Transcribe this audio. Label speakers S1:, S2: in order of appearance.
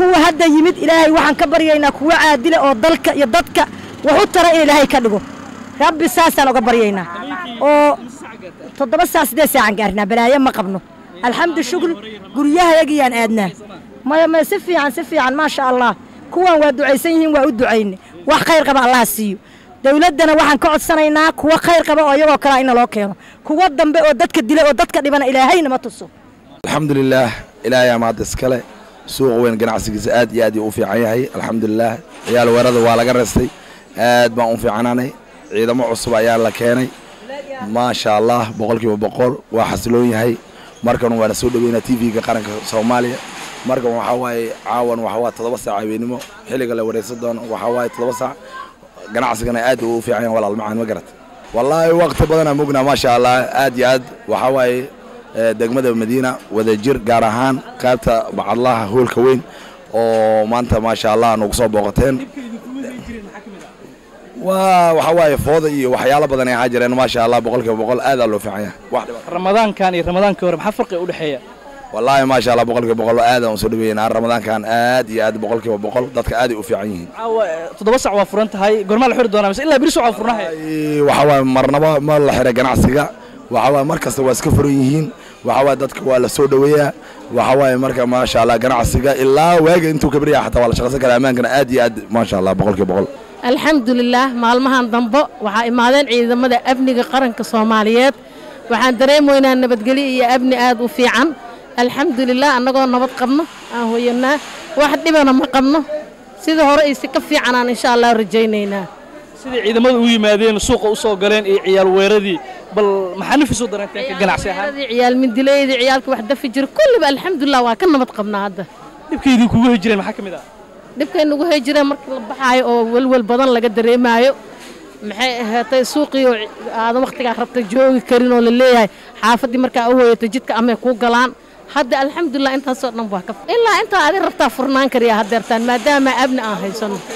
S1: kuwa hadda yimid ilaahay waxaan ka baryaynaa kuwa caadile oo dalka iyo dadka wuxuu tara in ilaahay ka dhigo rabbi saasaan uga baryaynaa oo 7 saac 8 saacan gaarnaa balaayo ma qabno alxamdu shukr guriyahayagiyaan aadnaa ma si fiican ma sha Allah kuwan waa ducaysan yihiin waa u ducaynay wax khayr qaba Allah siiyo dawladana waxaan ka codsanaynaa kuwa khayr qaba oo iyagoo kala in loo keeno kuwa dambe oo dadka dilay oo dadka dhibana ilaahayna ma tuso
S2: alxamdulillah ilaahay ma iskale suuq weyn ganacsigiisa aad iyo aad u fiican yahay alxamdulillah ciyaal weerada waa laga reestay aad baan u fiicanaanay ciidamo cusub ayaa la keenay ma sha Allah boqolkiiba boqol waa xasiloon yahay markan waana soo dhaweynaa TV-ga qaranka Soomaaliya markan waxa waaye caawan waxa waa 7 saac habeenimo xilliga la wareegsan doono waxa waaye 7 saac ganacsigana aad u fiican yahay walaal macaan ma garat wallahi waqti badan aan mugna ma sha Allah aad iyo aad waxa waaye degmada Madiina wada jir gaar ahaan qaybta bacadlaha hoolka weyn oo maanta ma sha Allah nagu soo booqateen waxa waaye fooda iyo waxyaalo badan ay haajireen ma sha Allah boqolkiiba boqol aad loo fiican yahay
S3: ramadaankan iyo ramadaanka hore maxaa farqi u dhaxeeya
S2: والله ما شاء الله بقولك بقول آدم وسلبينا رمضان كان آدي بقولك بقول ضدك آدي وفيعين.
S3: تدبس عوافرنت هاي قرما الحر دونا بس إلا بريسو عوافرنا
S2: هاي. وحوا مرنا ما الله حرق نعسيا وحوا مركز واسكفريين وحوا ضدك ولا سوداوية وحوا مركز ما شاء الله نعسيا إلا واجي أنتو كبرياء حتى ولا شخص كلامان كان آدي ما شاء الله بقولك بقول.
S4: الحمد لله مالمهان ضمبو وحا إمادين عيدا مدى أبني قرن كصوماليات وحان دريمو إنا نبتقلي يا أبني آد وفيعن الحمد لله أننا نبض قبنا هوينا واحد نبغى ما قبنا سيده رئيس كفي عنا إن شاء الله رجينا
S3: سيده إذا ما هو يمادين سوق وسوق قلنا عيال ويردي بل ما حنفي صدر أنت كجناح سيها
S4: عيال من دليل عيالك واحد فجر كل بقى الحمد لله وكنا نبض قبنا هذا
S3: نبكي يدوك وهجرين محكم ذا
S4: نبكي إنه هجرين مركب بحاي أو والبدن لقدر معايو maxay ahaatay suuqiyo aad waqtiga rabtay joogi karin oo leeyahay xaafadii marka oo hooyatay jidka ama ku galaan hadda alxamdulillah inta soo dhan waa ka ilaa inta aad rabtaa furnaan kariya hadeertaan maadaama abna aan haysano